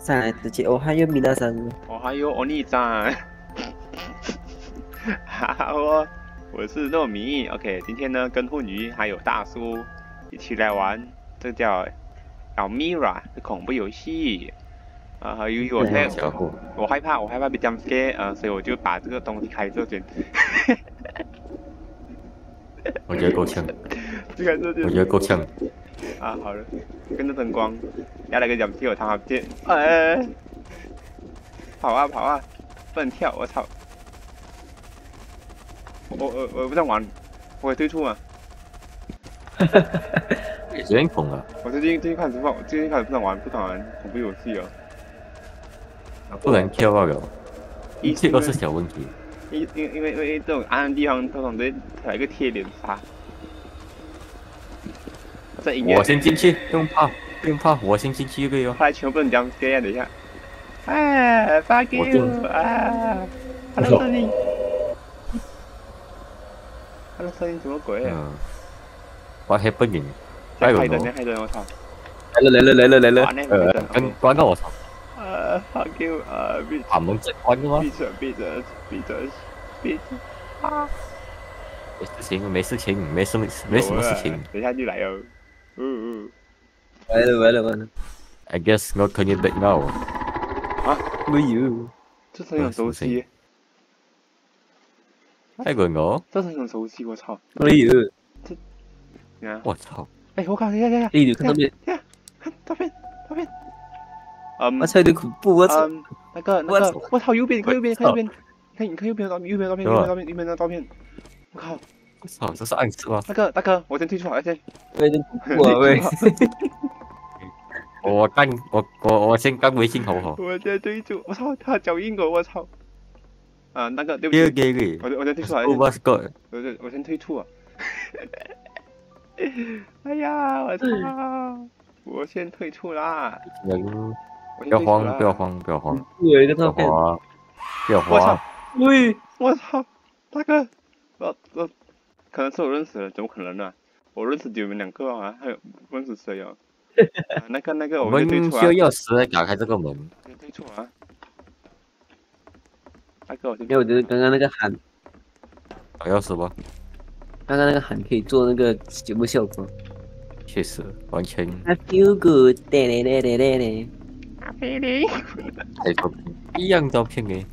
上来直接哦，还有米娜桑。 哦，还有欧尼赞。好，我是糯米。OK， 今天呢，跟混鱼还有大叔一起来玩，这叫 Almira 的恐怖游戏。由于我害怕被 jump scare，所以我就把这个东西开这边。 我觉得够呛。 就开这边。 我觉得够呛。 啊，好了，跟着灯光，要来个 jump scare，我他妈见，跑啊跑啊，不能跳，我操！我不想玩，我会退出啊。 有点恐啊！ 我最近开始不想玩恐怖游戏哦。 不能跳啊！这个是小问题。 因为这种暗的地方，通常都来一个贴脸杀。 我先进去，不用怕，我先进去就可以了。 后来全部人jump scare，等一下。哎 ，fuck you 啊 ！Hello 森林 ，Hello 森林什么鬼 ？What happened？ 害人，我操！ 来了！关到我操 ！fuck you 把门再关了吗？ 闭嘴！啊！ 没事情，没什么事情。 等一下就来哦。 完了。 I guess not coming back now。 啊？ 没有。 这声音很熟悉。 那个我。 这声音很熟悉，我操！ 没有。 我操！ 哎，我靠！等一下！ 你看照片。 看照片。 我操，有点恐怖！我操！ 那个，我操！右边，你看右边，你看右边的照片，我靠！ 我操，这是暗示吗？ 大哥，我先退出好了先。 有点恐怖啊喂！ 我先干微信好不好？ 我先退出，我操，他脚印我，我操！那个对不起，我先退出好了。我先退出啊！哎呀，我操！我先退出啦！ 不要慌！ 有一个照片。 不要慌！ 喂， 我操！大哥，我可能是我认识的，怎么可能呢？我认识你们两个啊，还有认识谁啊？那个， 我们需要钥匙来打开这个门。 退出啊！大哥， 没有，我觉得刚刚那个喊。 找钥匙吧。 刚刚那个喊可以做那个节目效果。 确实，完全。 I feel good， 阿菲林。 一样照片诶。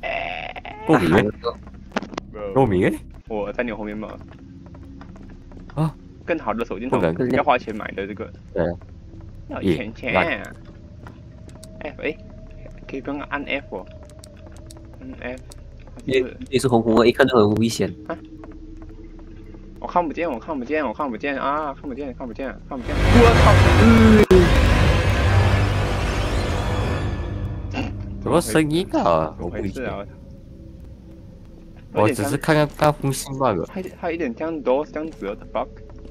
糯米诶。 我在你后面吗？ 啊。 更好的手电筒要花钱买的这个。 对。 要钱。F 可以不用按 F 哦。F。 你是红的，一看就很危险。 我看不见啊！看不见！我操！ 什么声音啊？我不理解。我只是看风信罢了。 它有点像 DOS 这样子的 bug。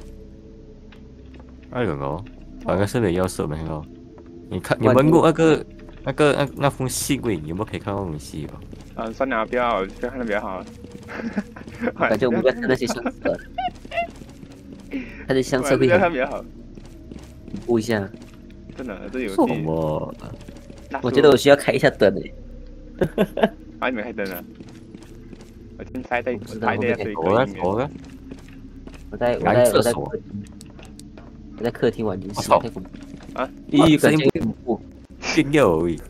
I don't know， 好像是没钥匙没有。你看，你们录那封信柜，你有没有可以看到东西哦？ 算了，不要看的比较好。 感觉我们不要看那些相册，他的相册会看比较好。 播一下。 真的，这游戏。 什么？ 我觉得我需要开一下灯诶。 你没开灯啊？我先猜在水我在客厅玩游戏。 啊！ 感觉恐怖。 真有而已。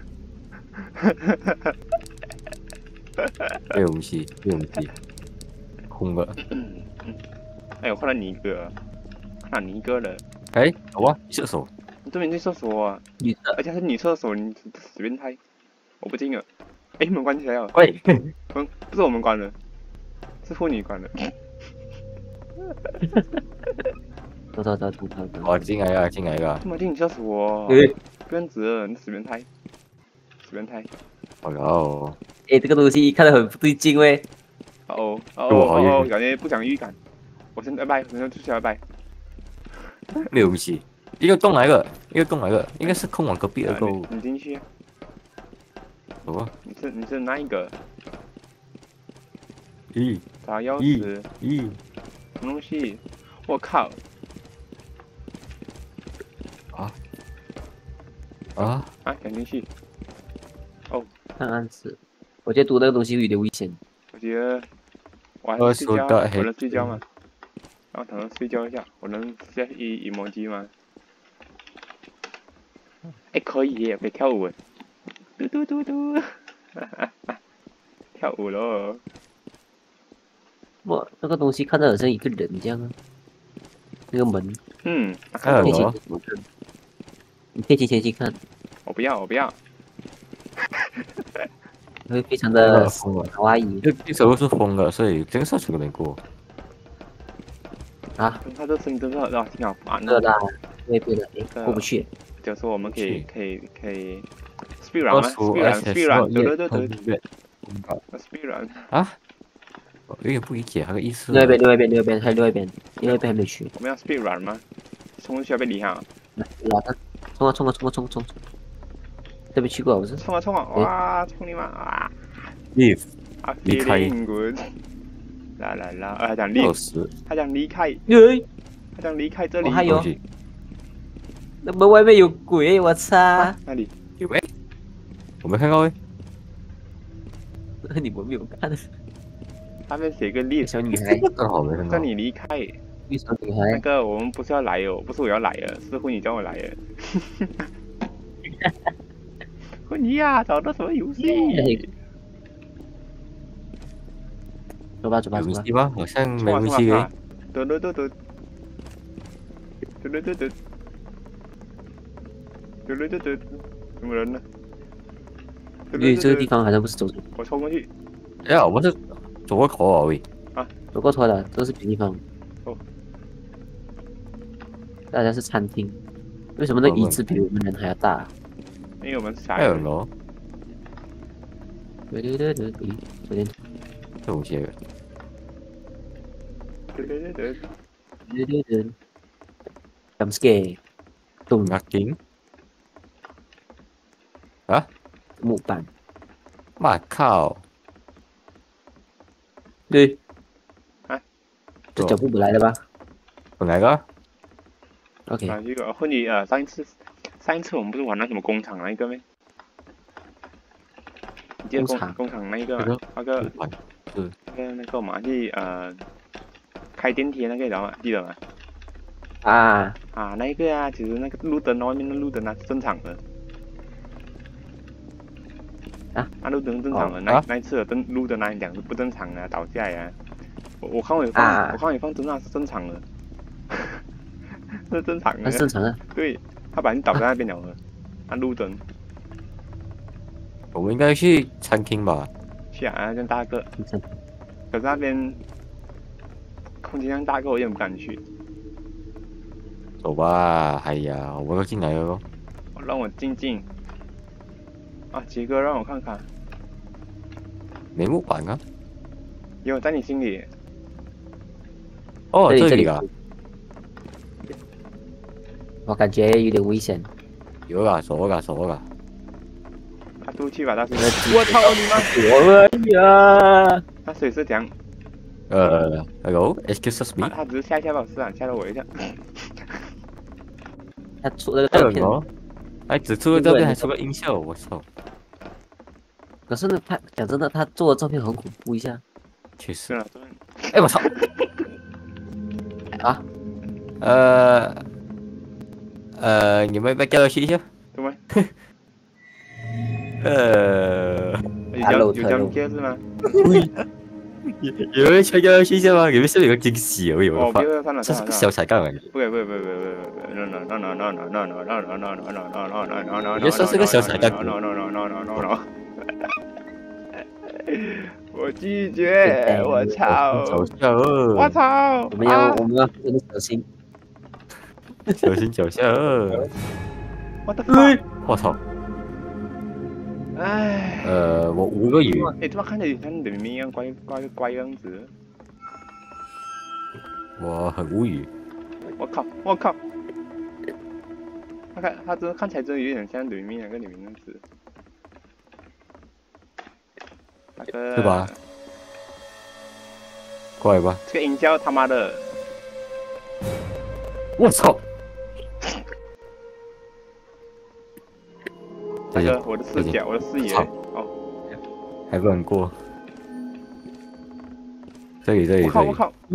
没有东西，空了。 哎，我看到你一个了。 哎，好啊，厕所。 你这边去厕所啊？而且是女厕所，你死变态！我不进了。哎，门关起来了。 喂， 门不是我们关的，是妇女关的。 走。 我进来了。 他妈进你厕所！不要子，你死变态！ 哦。 哎，这个东西看得很不对劲喂。 哦，感觉不讲预感。我先拜拜，我先出去拜拜。 没有东西，一个洞来了，应该是空往隔壁的个。 你进去。 什么？ 你是哪一个？找钥匙。什么东西？我靠！想进去。 哦， 看案子，我觉得读那个东西有点危险。 我觉得我还是睡觉， 我我能睡觉吗？然后躺着睡觉一下，我能下emoji 吗？哎，可以耶，可以跳舞，嘟嘟嘟嘟，跳舞喽！ 哇，那个东西看着好像一个人这样啊，那个门， 嗯， 还有可以咯前去看，你可以提前去看， 我不要，我不要。 会非常的疯了， 卡哇伊这时候是疯了，所以这个下去都没过。 啊， 他这声音真的让我听好烦对啦， 哦。 对的，哎，过不去， 就是说我们可以speed 二 run 吗叔， ？speed 而 run，speed 且说 run，对越对对对越 ，speed run。 啊，我有点不理解他的意思。 另外一边，还有另外一边，另外一边还没去。 我们要 speed run 吗？冲需要被理哈？ 来，冲！这边去过不是？ 冲啊冲啊！哇，冲你妈啊 Leave ！I 离开 feeling good。啦，他讲钥匙， 他讲离开， 耶， 他讲离开这里。 我还有东西那门外面有鬼，我操！ 哪里？ 有没？我没看到诶。 你们没有看？ 那边写个 leave， 小女孩， 刚好没看到。 叫你离开。 小女那孩， 个我们不是要来哦，不是我要来的，是婚礼叫我来的。婚礼啊，找到什么游戏？ 走吧， 有东西吗？好像没东西诶。 嘟，什么人呢？ 因为这个地方好像不是走错， 我冲过去。 哎呀，我是走过头啊喂。 走过错了，这是别地方。 哦， 大家是餐厅，为什么那椅子比我们人还要大？ 因为我们是傻还有人。 咯， 对，昨天这东西。 对。 jump scare，动压惊。啊？ 木板， 妈靠！ 对， 啊？ 这脚步本来的吧本来的。 ？OK， 啊，这个婚礼上一次我们不是玩那什么工厂那一个咩？你记得工厂那一个吗？那个我们去开电梯那个，然后记得吗？ 啊， 那一个啊，其实那个路灯外面的路灯啊是正常的。那路灯正常的，那一次的路灯来讲是不正常的，倒下来啊。我看我放真的是正常的，是正常的。 那是正常的。 对，他把你倒在那边了的，按路灯。 我们应该去餐厅吧？ 去啊，那大个。可是那边空间量大个，我有点不敢去。 走吧，哎呀，我们要进来了咯。 让我静静。杰哥，让我看看。 没木板啊？ 有在你心里。 哦，这里啊。 我感觉有点危险。 有啊，走了。 出去吧，大师。我操你妈！ 我呀！ 那水是讲。 Hello，excuse me。 他只是吓到吓到我一下。 他出了个照片。 哎，只出了照片还出个音效，我操！ 可是呢，他讲真的，他做的照片很恐怖一下。 确实。 哎，我操！啊？ 你们要不要叫去一下？ 怎么？ 有讲解是吗？ 有人想叫去一下吗？你们是不是有个惊喜啊？我有发，这是个小彩蛋啊！ 不， 也算是个小彩蛋。 我拒绝，我操！我操！ 我们要真的小心， 小心脚下。 我的妈！ 我操！ 唉。 我5个月。 怎么看着像人民一样乖样子？ 我很无语。 我靠！他真的看起来真的有点像人民那个里面的子。 是吧？过来吧。 这个音效他妈的！ 我操！ 那个我的视角，我的视野。哦， 还不能过。这里。 我靠！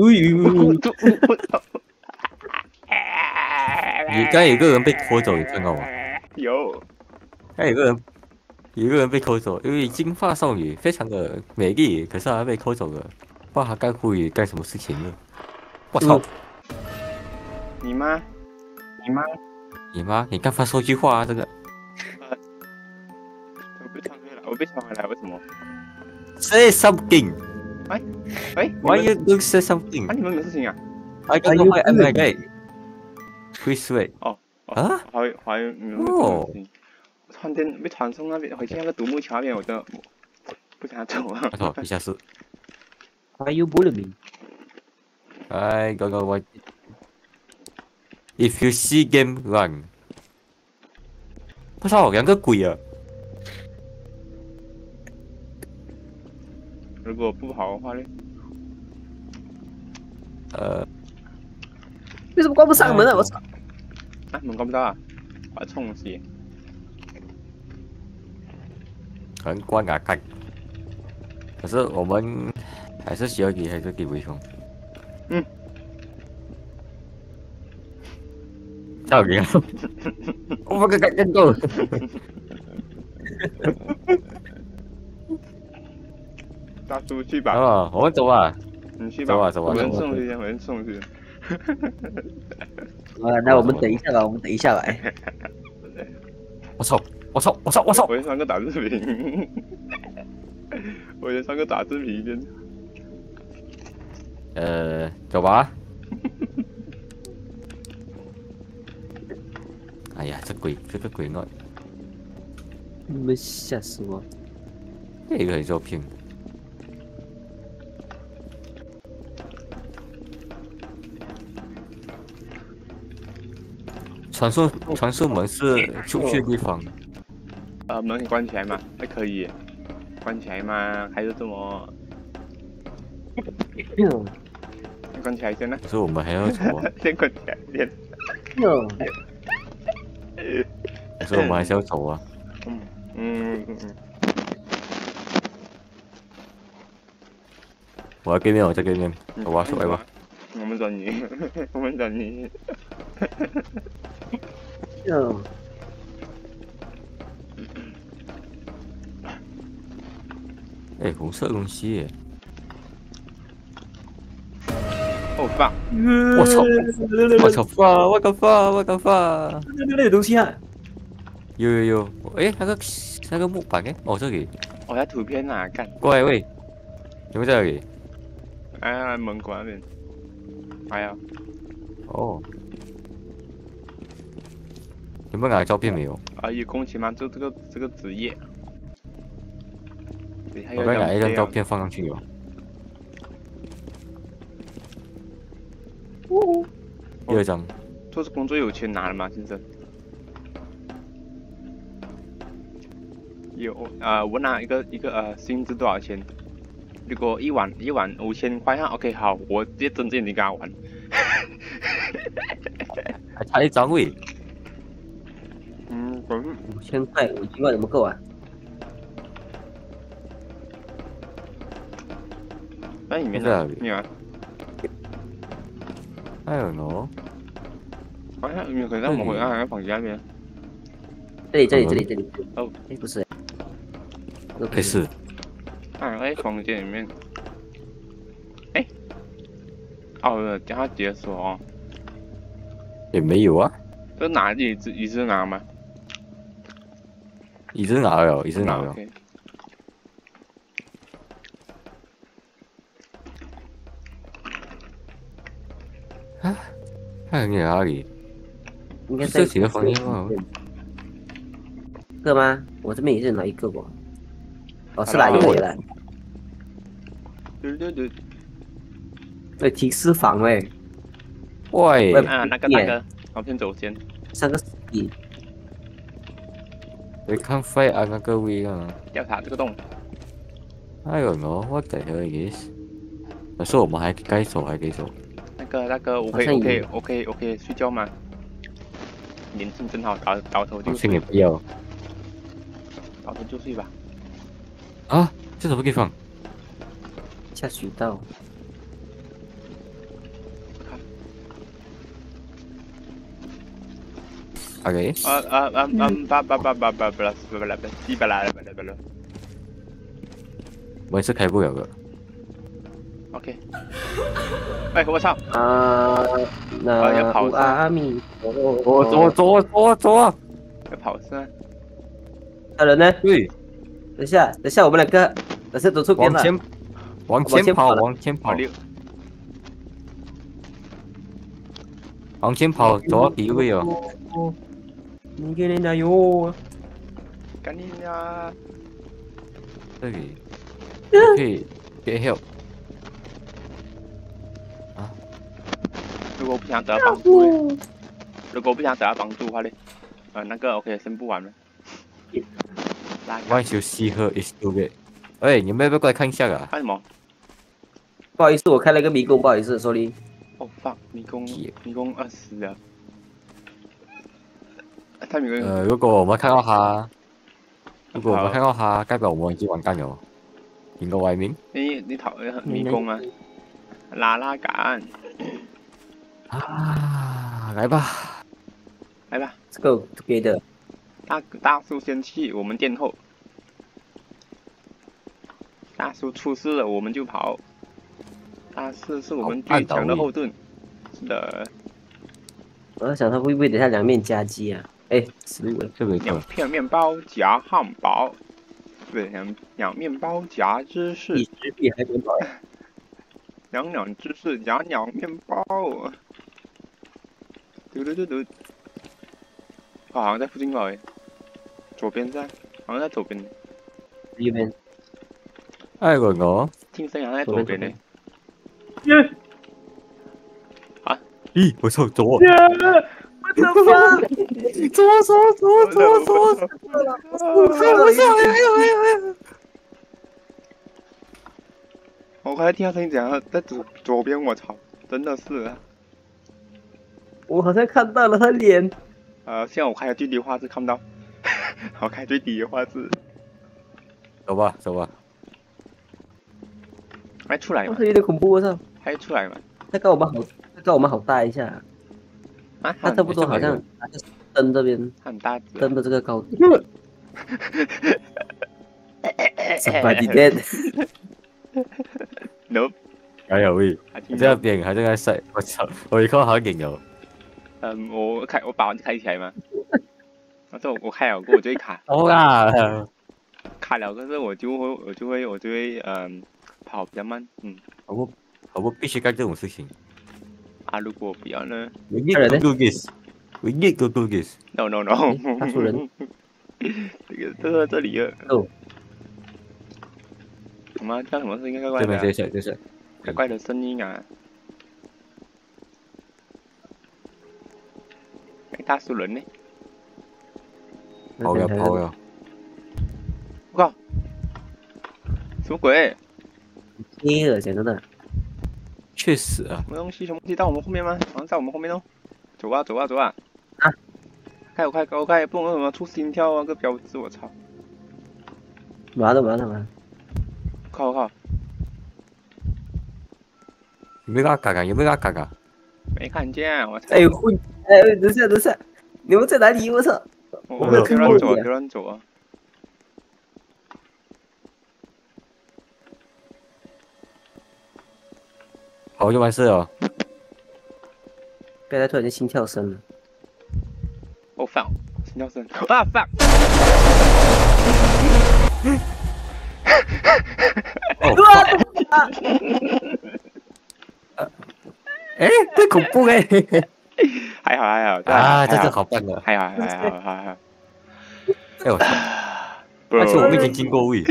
你刚才有个人被拖走，你看到吗？ 有。 刚才有个人被扣走，因为金发少女非常的美丽，可是她被扣走了，不知道她干故意干什么事情了。我操！ 你妈！ 你干嘛说句话啊？这个。 我被传回来，为什么 ？Say something. 哎 Why you don't say something? 啊，你们有事情啊 I don't know why I'm like that. Please wait. 啊？ 怀疑你们有事情。我突然间被传送那边，回去那个独木桥那边，我真的不想走啊。 我操！一下是。 Why you bully me? I don't know why. If you see game run. 我操，2个鬼啊！ 如果不跑的话呢？ 为什么关不上门啊？我操！ 啊，门关不到啊，把它冲死。 很关啊，看。可是我们还是需要给微风。到底啊！我个更够。 大叔去吧。 啊，我们走吧。 你去吧。 走吧。 我们送去。 那我们等一下来。 我操！ 我先上个打字屏。 走吧。哎呀，这个鬼呢？ 你们吓死我！ 这个很照片。传送门是出去的地方。 门关起来嘛，还可以。关起来嘛，还是这么？关起来先呢。 可是我们还要走啊。 先关起来先。 可是我们还是要走啊。我要对面，我在对面，我出来吧。 我们等你。 哎，红色东西耶！ 哦放！ 我操！我个发！ 那有东西啊！ 有，哎，那个木板哎，哦这里。 我要图片啊，干！ 过来喂，有没有在这里？ 哎，门关那边。还有。 哦。有没有拿照片没有？ 有恭喜吗？这个职业。 我刚拿一张照片放上去了。第2张。 做工作有钱拿了吗，先生？有我拿一个薪资多少钱？如果一晚5000块哈 ，OK 好，我直接睁着眼睛跟他玩。 还差1张喂。 5000块，1句话怎么够啊？ 在里面呢，你啊。 I don't know。 好像有可能我们好像房间那边。 这里。哦，哎不是。 没事。 在房间里面。叫他解锁哦。 也没有啊。 这拿椅子拿吗？ 椅子拿了。啊？还有哪里？ 应该在几个房间吗？ 一个吗？我这边也是拿一个过。哦，是哪一个了？对，提示房喂。 喂。 那个，我先走先。 3个1。 We can't fight another way 啊。 调查这个洞。 I don't know what the hell it is。可是我们还该走。 那个，我可以睡觉吗？年轻真好，倒头就睡。 也不要。 跑出去吧。 啊，这什么地方下水道。 ？OK，我也是开不了的。 OK。哎，我操！ 那阿弥陀走！ 要跑是吗？ 还有人呢？ 对， 等一下，我们两个等下走错边了。 往前跑，走到第一位哦。 你给人家哟。 赶紧呀！ 这里可以 get help。啊， 如果不想得到帮助，的话呢？那个 OK， 先不玩了。 Once you see her, it's too late。哎，你们要不要过来看一下啊？ 看什么？ 不好意思，我开了一个迷宫，不好意思，sorry。 哦 fuck， 迷宫死了。他迷宫。 如果我们看到他，代表我们已经完蛋了。听过外面？ 你讨迷宫吗？拉杆。 啊，来吧。 这个给的。 大叔先去，我们殿后。大叔出事了，我们就跑。大师是我们最强的后盾。是的。 我在想他会不会等下两面夹击啊？哎，食物这个 2片面包夹汉堡，对，两面包夹芝士。 比食比还面包。 两芝士夹两面包。嘟。好像在附近吧？左边在，好像在左边。 右边。 哎，我听声好像在左边呢。啊！ 咦，我操，走！ 我的妈！走！ 我刚才听到声音讲在左边，我操，真的是。 我好像看到了他脸。 现在我开了最低画质，看不到。我开最低的画质。 走吧。 还出来吗？ 有点恐怖，我操！ 还出来吗？ 他跟我们好大一下。 啊， 他差不多好像灯这边。 很大只。 灯的这个高度。Somebody dead. Nope. 还有喂，这样变还在晒，我操！我一看好劲哦。 我把开起来嘛。我开了过，我就会卡。 好啦。 卡了，可是我就会跑比较慢。 我们必须干这种事情。 如果不要呢 ？We need to do this. No. 大树人。 这里了。 哦。 什么叫什么声音？怪怪的。 这是。 怪怪的声音啊！大树人呢？ 跑呀！ 我靠！什么鬼？ 黑了，讲真的。 确实啊。 什么东西到我们后面吗？好像在我们后面哦。走啊！ 啊！ 开！不能什么出心跳啊个标志，我操！ 完了！ 靠！ 有没有嘎嘎？ 没看见，我操！ 哎，等下，你们在哪里？我操！ 我没有别乱走啊！ 跑就完事了。 刚才突然间心跳声了。 哦 fuck！ 心跳声啊 fuck！ 哎，太恐怖哎！ 还好啊，这好棒啊！ 还好。 哎我操！而且我面前经过位。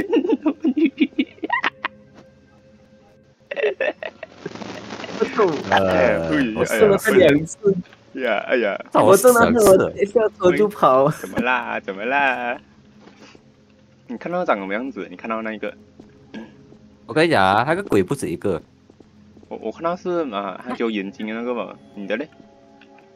我射了他2次。 哎呀！ 我真的我一下车就跑。 怎么啦？你看到长什么样子？你看到那一个？ 我跟你讲啊，那个鬼不止一个。 我看到是还有眼睛的那个吧？你的嘞？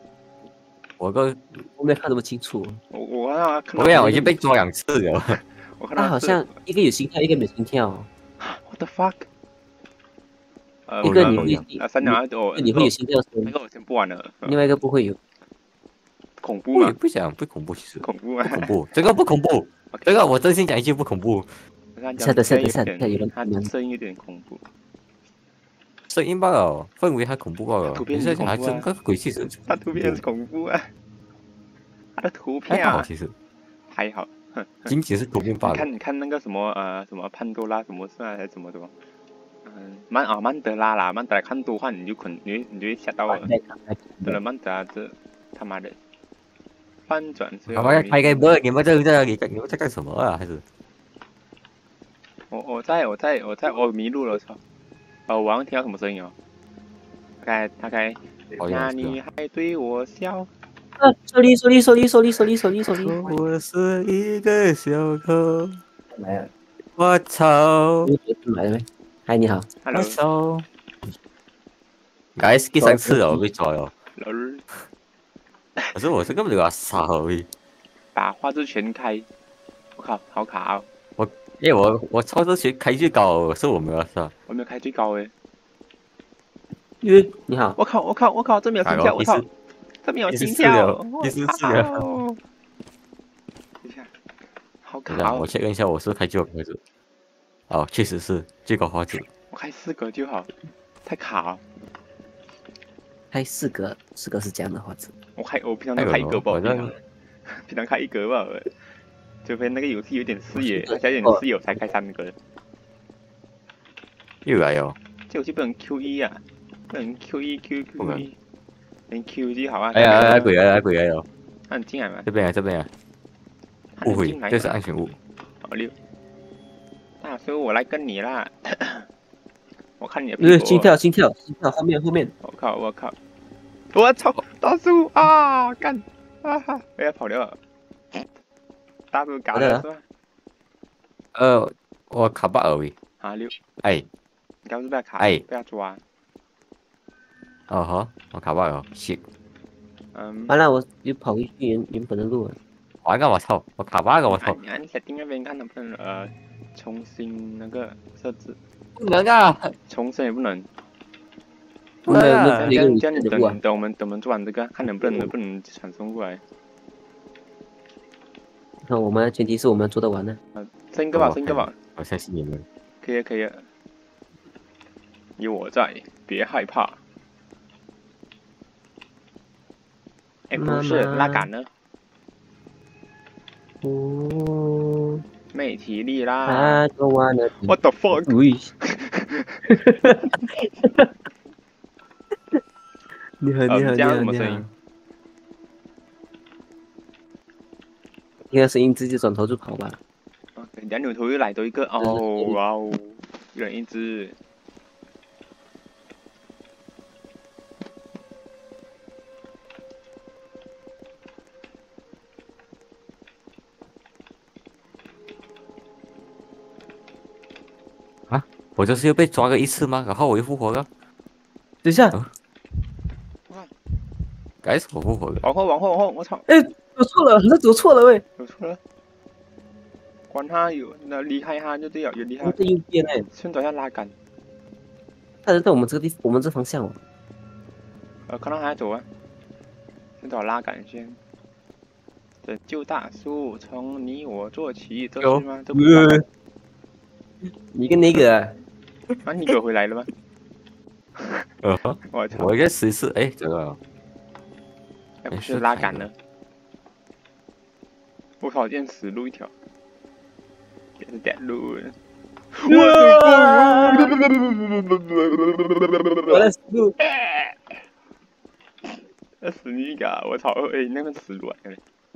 我没看那么清楚。 我看到。 我跟你讲，我已经被抓2次了。 我看到是它好像一个有心跳，一个没心跳。 What the fuck？ 一个你会你会有心跳声， 那个我先不玩了。 另外一个不会有。 恐怖吗我也？不想不恐怖，其实恐怖吗？ 不恐怖，这个不恐怖，这个我真心讲一句不恐怖。 等下有人它声音有点恐怖。 声音罢了，氛围还恐怖罢了。 图片你现在还真个鬼气神， 它图片是恐怖啊，它的图片还好其实还好， 仅仅是图片罢了。 你看那个什么潘多拉什么事啊，还是什么的，曼德拉啦，曼德拉看多话你就会吓到了。对了，曼德拉这他妈的翻转是。 他妈要开个播，你们在干什么啊？还是？ 我迷路了，我操！我好像听到什么声音哦。大概，那你还对我笑？ 手里。 我是一个小偷。 来了。 我操！ 来了没？嗨，你好。 我操！Guys，第3次了，我被抓了。可是我是根本就要杀而已。 把画质全开。我靠，好卡哦！ 我操作全开最高，可是我没有杀。 我没有开最高诶。 你好。 我靠，这没有心跳，我操！这没有心跳， 第4了。 等一下，好卡哦！ 我确认一下，我是开最高画质。哦，确实是最高画质。 我开4格就好，太卡了。 开4格是这样的画质。 我平常都开1格吧，平常开1格吧。除非那个游戏有点视野，而且有点视野我才开3格。 又来哦！ 这游戏不能 Q1啊，不能 Q1，连 Q 就好啊。 哎呀，鬼来了！ 那你进来嘛？ 这边啊！误会，这是安全物。 好溜，大叔，我来跟你啦！我看你的屁股。 心跳，后面。 我靠！我操，大叔啊，干啊！哎呀，跑掉了。大叔搞的是吧？ 我卡bug而已。 啊溜！ 哎， 你刚是被他卡，被他抓。 哦呵，我卡bug了 ，shit。 完了，我又跑回去原本的路了。 完了，我操！我卡bug了，我操！ 你按setting那边看能不能重新那个设置。 不能啊！ 重生也不能。 不能啊！ 这样你等我们做完这个，看能不能传送过来。 那我们前提是我们做得完呢。 升一个吧。 我相信你们。 可以。有我在，别害怕。哎，不是拉杆呢？没体力啦。What the fuck？ 你好。听到声音直接转头就跑吧。 2扭头又来多一个，哦哇哦，一人1只。 啊！我就是又被抓了1次吗？然后我又复活了。 等一下。 该死，我复活了。 往后，我操！ 哎，走错了，走错了喂。 走错了。管他有，那离开他就对了，有离开。 在右边哎， 先找一下拉杆。 他是在我们这方向哦。 看到他在走啊。先找拉杆先。拯救大叔，从你我做起，这是吗？这不是。 你跟那个。 你给我回来了吗？ 我操！我应该试一试，哎，这个。 不是拉杆呢。我靠，见死路一条。也是点路。 我在死路。 死你个！我操！哎，那边死路啊！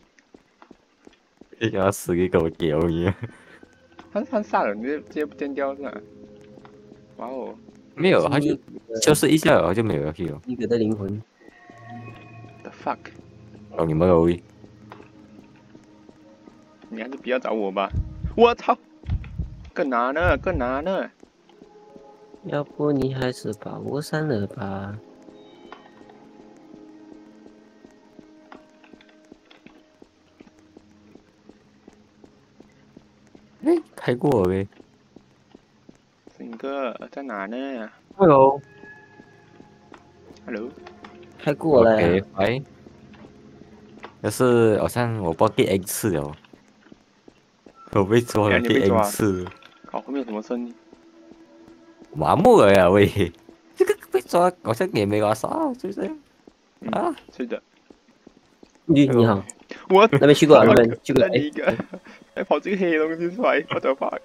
你给他死一个，我屌你！ 他杀人直接不见掉是吧？哇哦！ 没有，他就消失一下，然后就没有了，去了。 一个的灵魂。 The fuck！ 哦，你们而已。 你还是不要找我吧。我操！更难呢。 要不你还是把我删了吧。 开过了呗。 森哥在哪呢 Hello， ？Hello， 开过了呀。 OK，拜。但是好像我不知道第 N 次了，我被抓了第你被 N 抓次， 靠，后面有什么声音？ 麻木了呀喂，这个被抓好像也没搞啥，是不是？啊， 是的， 你好， 我那边去过啊，那边去过。 那你一个还跑这个黑东西出来，我的妈！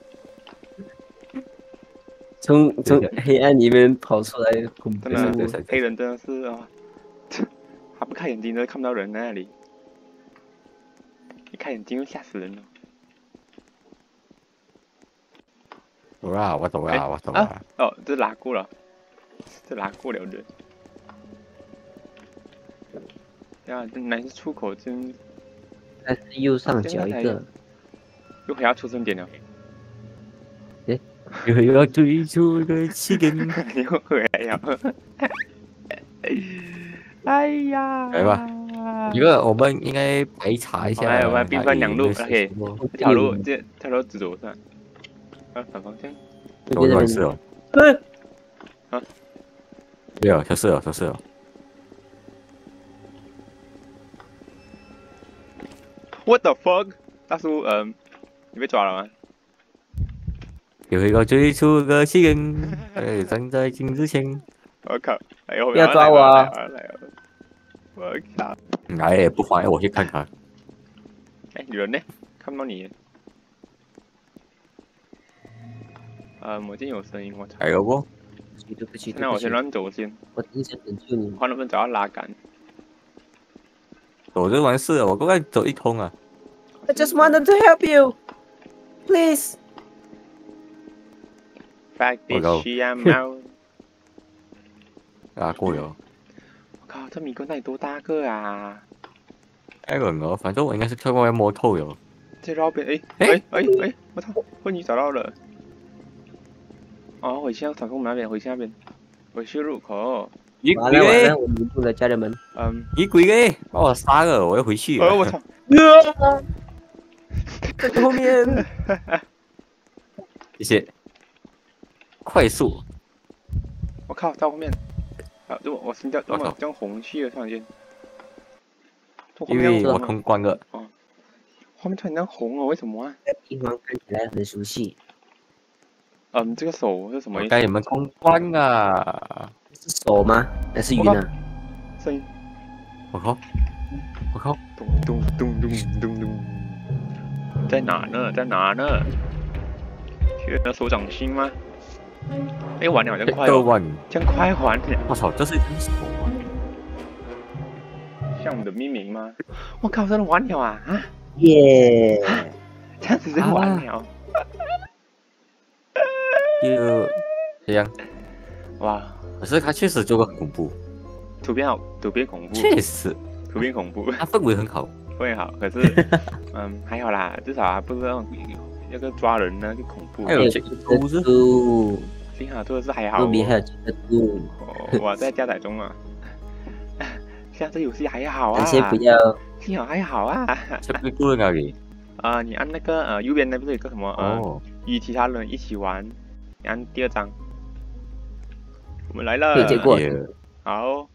从黑暗里面跑出来，恐怖真的对对， 黑人真的是啊，他不开眼睛都看不到人在那里，一开眼睛就吓死人了。 我懂了，我懂了。 哦，这拉过了，这拉过了人。呀，哪是出口真？ 但是右上角一个， 又回到出生点了。 又要追逐的气根。 又回来了。哎呀！ 来吧，一个我们应该排查一下。 我们兵分两路，OK，这条路直走是吧？反方向。 我乱试了。 啊？ 对啊，小事了，小事了。 What the fuck？ 大叔，你被抓了吗？ 有一个追逐的气根，站在镜子前。 我靠！哎呦， 不要抓我啊！ 我靠！ 哎，不妨碍我去看看。 哎，人呢？看不到你。我这有声音，我操！ 还有不？ 对不起， 那我先乱走先。 我挺想拯救你。 看能不能找到拉杆。 走就完事了，我刚才走一通啊。 I just wanted to help you, please. Back this shit out. 啊，过了。 我靠，这迷宫到底多大个啊？ 艾伦哦，反正我应该是看过要摸透了。 这绕边，哎，我操，混鱼找到了。哦，回去传送门那边，回去那边，回去入口。 完了，我迷路了，家人们。 你鬼嘞！把我杀了，我要回去了。 我操！ 在后面。 谢谢。快速！ 我靠，在后面。啊，我心跳这么红气了，突然间。 因为我通关了。 哦。画面突然间红了，为什么啊？ 地方看起来很熟悉。 这个手是什么意思？ 该你们通关啊！ 是手吗？还是云啊？ 声音。 我靠！我靠！ 咚咚咚咚咚咚。在哪呢？在哪呢？去那手掌心吗？哎，完了，好像快了。这样快完了。 我操，这是一只手啊！ 像我们的命名吗？我靠，真的完了啊！啊！ 耶！ 这样子就完了。 就这样。 哇！ 可是它确实做的很恐怖。 图片好，图片恐怖。 确实。 图片恐怖。 它氛围很好。 氛围好，可是还好啦，至少还不是那个抓人呢，就恐怖。 还有这个兔子。 幸好这个是还好。 后面还有这个兔。 我在加载中啊。现在这游戏还好啊。 先不要。 幸好还好啊。 这个兔在哪里？ 你按那个右边那不是有个什么与其他人一起玩，你按第2张。我们来了。 结果。 好。